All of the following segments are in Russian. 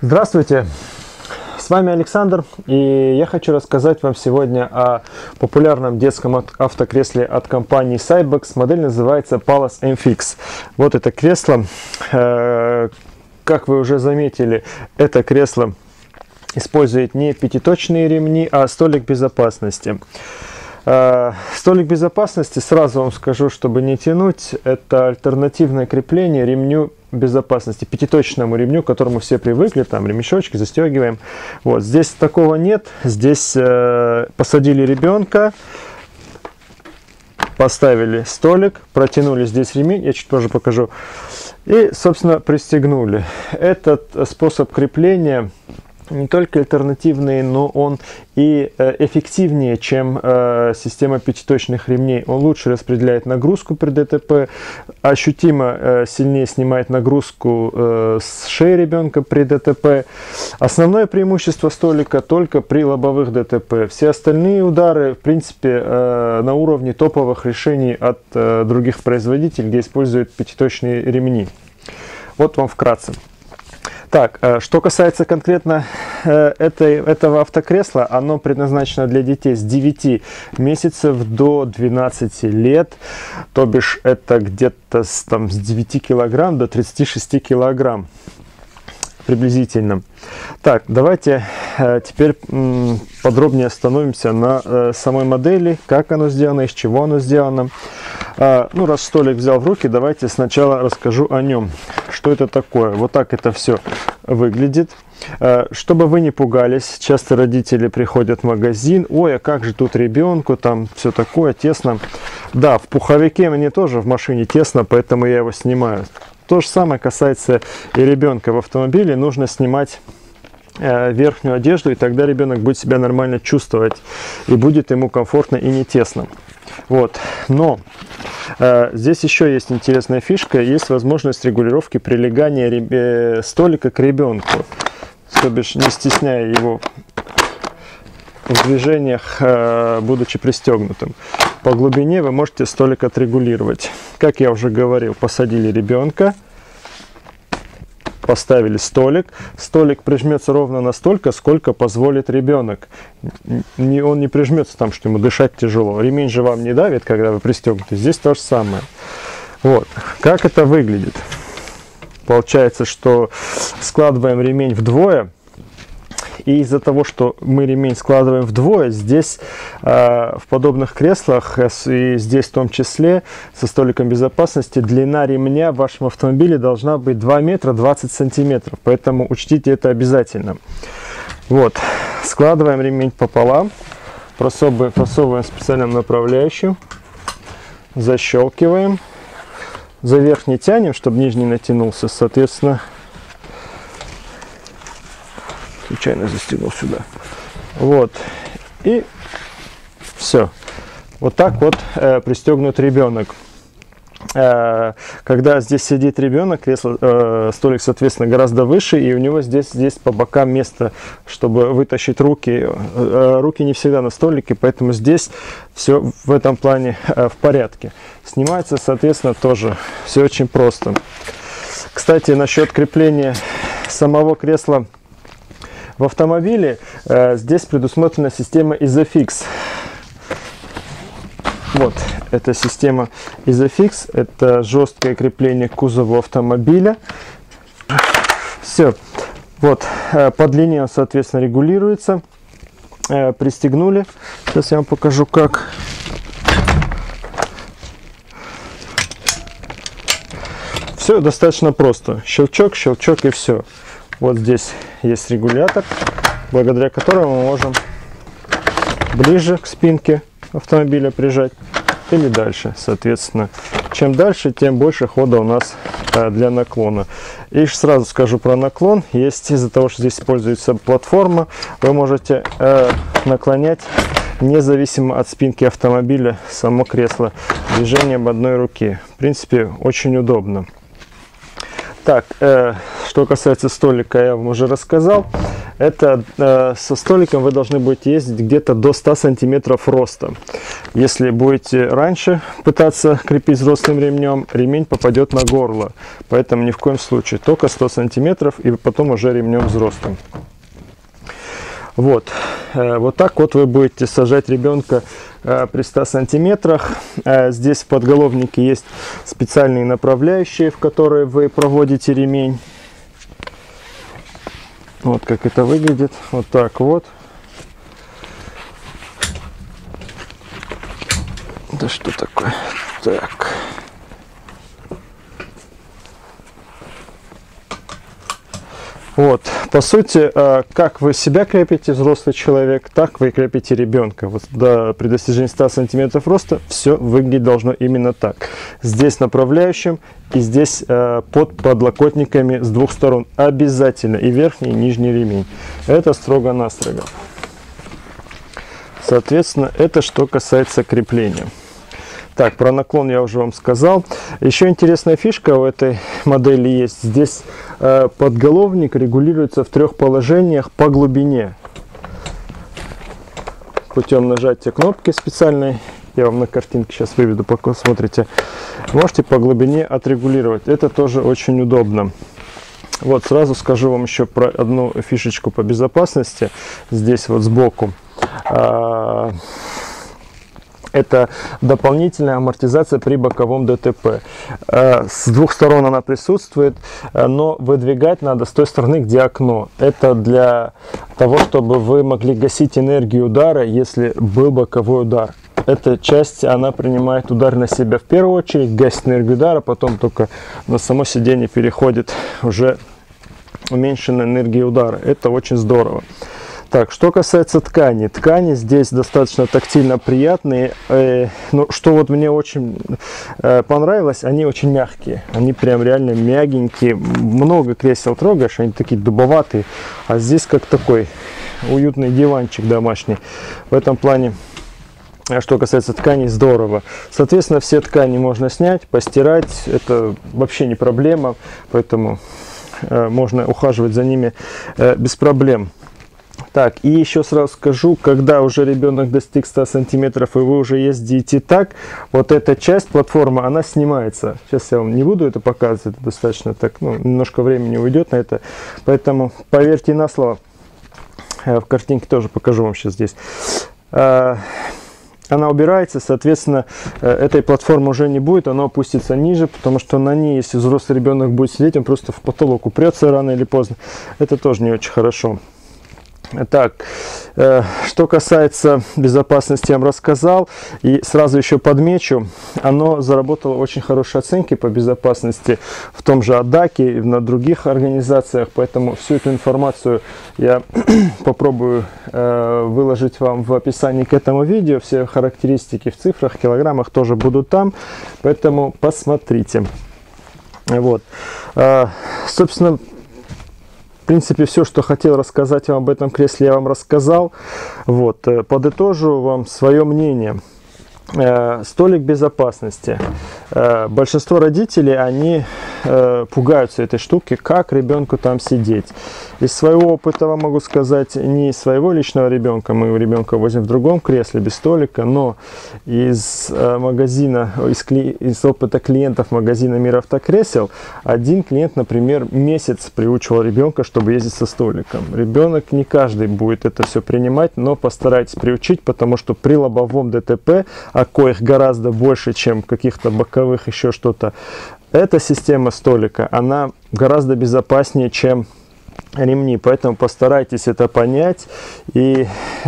Здравствуйте, с вами Александр, и я хочу рассказать вам сегодня о популярном детском автокресле от компании Cybex. Модель называется Pallas MFix. Вот это кресло, как вы уже заметили, это кресло использует не пятиточные ремни, а столик безопасности. Столик безопасности, сразу вам скажу, чтобы не тянуть, это альтернативное крепление ремню безопасности, пятиточному ремню, к которому все привыкли, там ремешочки застегиваем. Вот здесь такого нет, здесь посадили ребенка, поставили столик, протянули здесь ремень, я чуть позже покажу, и, собственно, пристегнули. Этот способ крепления не только альтернативный, но он и эффективнее, чем система пятиточных ремней. Он лучше распределяет нагрузку при ДТП, ощутимо сильнее снимает нагрузку с шеи ребенка при ДТП. Основное преимущество столика только при лобовых ДТП. Все остальные удары, в принципе, на уровне топовых решений от других производителей, где используют пятиточные ремни. Вот вам вкратце. Так, что касается конкретно этого автокресла, оно предназначено для детей с 9 месяцев до 12 лет, то бишь это где-то с 9 килограмм до 36 килограмм приблизительно. Так, давайте теперь подробнее остановимся на самой модели, как оно сделано, из чего оно сделано. Ну, раз столик взял в руки, давайте сначала расскажу о нем. Что это такое? Вот так это все выглядит. Чтобы вы не пугались, часто родители приходят в магазин, ой, а как же тут ребенку, там все такое тесно. Да, в пуховике мне тоже в машине тесно, поэтому я его снимаю. То же самое касается и ребенка в автомобиле. Нужно снимать верхнюю одежду, и тогда ребенок будет себя нормально чувствовать, и будет ему комфортно и не тесно. Вот. Но здесь еще есть интересная фишка, есть возможность регулировки прилегания столика к ребенку, то бишь не стесняя его в движениях, будучи пристегнутым. По глубине вы можете столик отрегулировать. Как я уже говорил, посадили ребенка, поставили столик. Столик прижмется ровно настолько, сколько позволит ребенок. Он не прижмется там, что ему дышать тяжело. Ремень же вам не давит, когда вы пристегнуты. Здесь то же самое. Вот. Как это выглядит? Получается, что складываем ремень вдвое. И из-за того, что мы ремень складываем вдвое, здесь в подобных креслах, и здесь в том числе, со столиком безопасности, длина ремня в вашем автомобиле должна быть 2 метра 20 сантиметров. Поэтому учтите это обязательно. Вот. Складываем ремень пополам, просовываем специальным направляющим, защелкиваем, за верхний тянем, чтобы нижний натянулся, соответственно. Случайно застегнул сюда. Вот. И все. Вот так вот пристегнут ребенок. Когда здесь сидит ребенок, столик, соответственно, гораздо выше, и у него здесь по бокам место, чтобы вытащить руки. Руки не всегда на столике, поэтому здесь все в этом плане в порядке. Снимается, соответственно, тоже все очень просто. Кстати, насчет крепления самого кресла в автомобиле, здесь предусмотрена система Isofix. Вот, эта система Isofix, это жесткое крепление к кузову автомобиля. Все, вот, по длине он, соответственно, регулируется. Пристегнули. Сейчас я вам покажу, как. Все достаточно просто. Щелчок, щелчок и все. Вот здесь есть регулятор, благодаря которому мы можем ближе к спинке автомобиля прижать или дальше. Соответственно, чем дальше, тем больше хода у нас для наклона. И сразу скажу про наклон. Есть, из-за того, что здесь используется платформа, вы можете наклонять независимо от спинки автомобиля само кресло движением одной руки. В принципе, очень удобно. Так, что касается столика, я вам уже рассказал. Это со столиком вы должны будете ездить где-то до 100 сантиметров роста. Если будете раньше пытаться крепить взрослым ремнем, ремень попадет на горло. Поэтому ни в коем случае только 100 сантиметров и потом уже ремнем взрослым. Вот. Вот так вот вы будете сажать ребенка при 100 сантиметрах. Здесь в подголовнике есть специальные направляющие, в которые вы проводите ремень. Вот как это выглядит. Вот так вот. Да что такое? Так. Вот, по сути, как вы себя крепите, взрослый человек, так вы крепите ребенка. Вот при достижении 100 сантиметров роста все выглядеть должно именно так. Здесь направляющим и здесь под подлокотниками с двух сторон. Обязательно и верхний, и нижний ремень. Это строго-настрого. Соответственно, это что касается крепления. Так, про наклон я уже вам сказал. Еще интересная фишка у этой модели есть. Здесь подголовник регулируется в 3 положениях по глубине. Путем нажатия кнопки специальной, я вам на картинке сейчас выведу, пока смотрите, можете по глубине отрегулировать. Это тоже очень удобно. Вот, сразу скажу вам еще про одну фишечку по безопасности. Здесь вот сбоку. Это дополнительная амортизация при боковом ДТП. С двух сторон она присутствует, но выдвигать надо с той стороны, где окно. Это для того, чтобы вы могли гасить энергию удара, если был боковой удар. Эта часть, она принимает удар на себя в первую очередь, гасит энергию удара, потом только на само сиденье переходит уже уменьшенная энергия удара. Это очень здорово. Так, что касается ткани. Ткани здесь достаточно тактильно приятные. Но что вот мне очень понравилось, они очень мягкие. Они прям реально мягенькие. Много кресел трогаешь, они такие дубоватые. А здесь как такой уютный диванчик домашний. В этом плане, что касается тканей, здорово. Соответственно, все ткани можно снять, постирать. Это вообще не проблема. Поэтому можно ухаживать за ними без проблем. Так, и еще сразу скажу, когда уже ребенок достиг 100 сантиметров и вы уже ездите так, вот эта часть платформы, она снимается. Сейчас я вам не буду это показывать, это достаточно так, немножко времени уйдет на это. Поэтому поверьте на слово, в картинке тоже покажу вам сейчас здесь. Она убирается, соответственно, этой платформы уже не будет, она опустится ниже, потому что на ней, если взрослый ребенок будет сидеть, он просто в потолок упрется рано или поздно. Это тоже не очень хорошо. Так, что касается безопасности, я вам рассказал. И сразу еще подмечу, оно заработало очень хорошие оценки по безопасности в том же Адаке и на других организациях. Поэтому всю эту информацию я попробую выложить вам в описании к этому видео. Все характеристики в цифрах, килограммах тоже будут там. Поэтому посмотрите. Вот. Собственно, в принципе, все, что хотел рассказать вам об этом кресле, я вам рассказал. Вот. Подытожу вам свое мнение. Столик безопасности. Большинство родителей, они пугаются этой штуки, как ребенку там сидеть. Из своего опыта вам могу сказать, не из своего личного ребенка, мы ребенка возим в другом кресле, без столика, но из магазина, из опыта клиентов магазина «Мир автокресел», один клиент, например, месяц приучивал ребенка, чтобы ездить со столиком. Ребенок, не каждый будет это все принимать, но постарайтесь приучить, потому что при лобовом ДТП, а коих гораздо больше, чем каких-то боковых, еще что-то, эта система столика, она гораздо безопаснее, чем ремни. Поэтому постарайтесь это понять и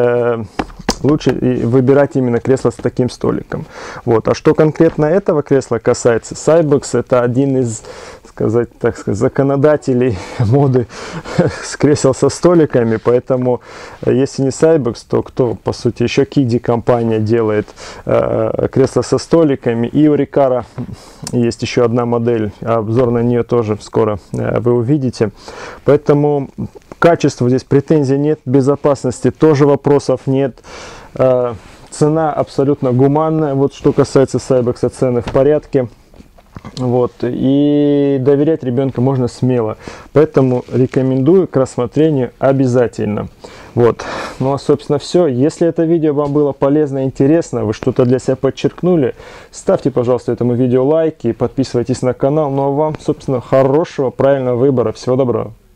лучше выбирать именно кресло с таким столиком. Вот. А что конкретно этого кресла касается, Cybex это один из, так сказать, законодателей моды с кресел со столиками, поэтому если не Cybex, то кто, по сути, еще Kiddy компания делает кресла со столиками, и у Recaro есть еще одна модель, обзор на нее тоже скоро вы увидите. Поэтому качеству здесь претензий нет, безопасности тоже вопросов нет. Цена абсолютно гуманная. Вот что касается Cybex, цены в порядке. Вот, и доверять ребенку можно смело. Поэтому рекомендую к рассмотрению обязательно. Вот. Ну а собственно все. Если это видео вам было полезно и интересно, вы что-то для себя подчеркнули, ставьте, пожалуйста, этому видео лайки, подписывайтесь на канал. Ну а вам, собственно, хорошего, правильного выбора. Всего доброго.